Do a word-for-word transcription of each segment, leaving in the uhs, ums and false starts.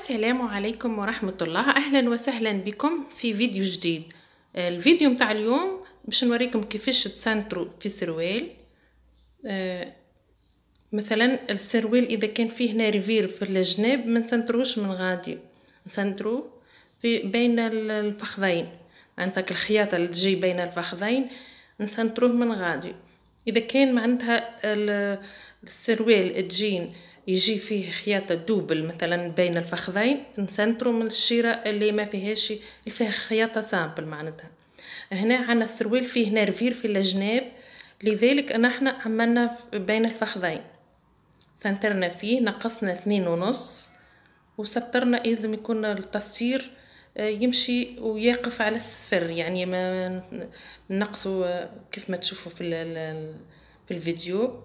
السلام عليكم ورحمة الله. أهلا وسهلا بكم في فيديو جديد. الفيديو متاع اليوم باش نوريكم كيفاش تسنتروا في سروال. آه مثلا السروال إذا كان فيه نارفير في الجناب ما نسنتروش من غادي، نسنتروه في بين الفخذين، عندك الخياطة اللي تجي بين الفخذين نسنتروه من غادي. إذا كان معناتها السروال تجين يجي فيه خياطة دوبل مثلا بين الفخذين نسنترو من الشيرة اللي ما فيهاش اللي فيها خياطة سامبل. معناتها هنا عنا السروال فيه نارفير في الجناب، لذلك أن احنا عملنا بين الفخذين سنترنا فيه، نقصنا اثنين ونص وسطرنا. لازم يكون التسيير يمشي ويقف على الصفر، يعني ما نقصوا كيف ما تشوفوا في في الفيديو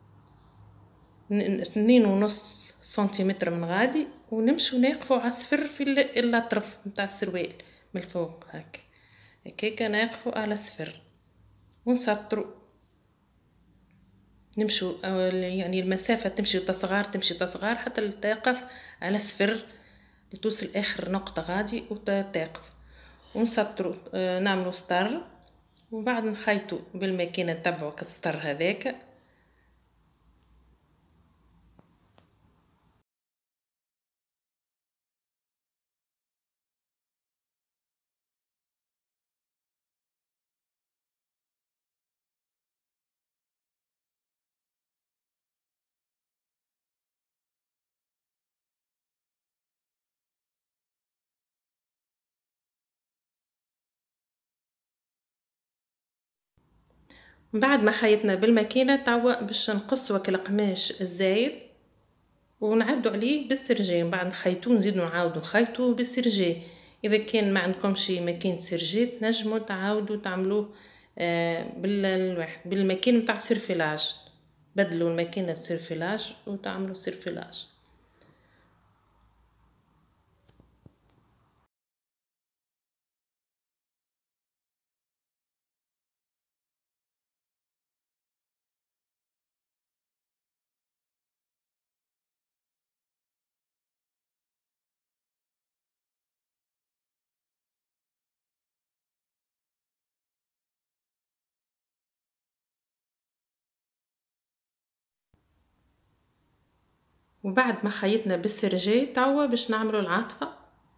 اثنين ونص سنتيمتر من غادي، ونمشي ونقفوا على الصفر في الاطراف نتاع السروال من الفوق هكا هكاك نقفوا على الصفر ونسطروا. نمشوا يعني المسافة تمشي تصغار تمشي تصغار حتى تقف على الصفر لتوصل اخر نقطة غادي وتقف ونسطروا. آه نعملوا سطر وبعد نخيطوا بالماكينة نتبعوا كالسطر هذاك. بعد ما خيطنا بالماكينه توا باش نقصوا القماش الزايد ونعدوا عليه بالسرجين، بعد نخيطوه نزيدوا نعاودوا نخيطوه بالسرجين. اذا كان ما عندكمش ماكينه سرجيت نجموا تعاودوا تعملوه آه بالواحد بالماكينه تاع سيرفيلاج، بدلوا الماكينه سيرفيلاج وتعملوا سيرفيلاج. وبعد ما خيطنا بالسرجي توا باش نعملوا العاطفه.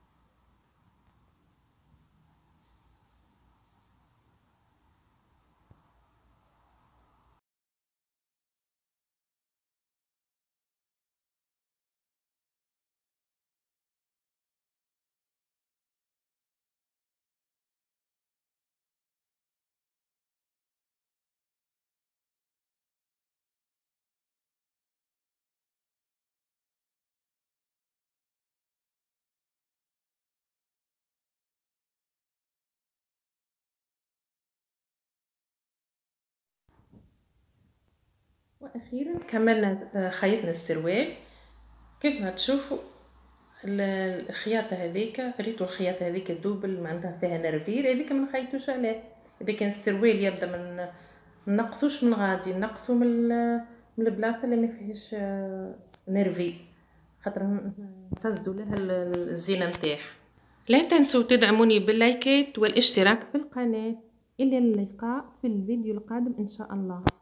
واخيرا كملنا خيطنا السروال. كيف ما تشوفوا الخياطه هذيك ريتو الخياطه هذيك الدوبل معناتها فيها نرفير، هذيك ما نخيطوش عليه. اذا كان السروال يبدا من نقصوش من غادي نقصوا من من البلاصه اللي ما فيهاش نرفي، خاطر نفسدوا لها الزينه نتاعها. لا تنسوا تدعموني باللايكات والاشتراك في القناه. الى اللقاء في الفيديو القادم ان شاء الله.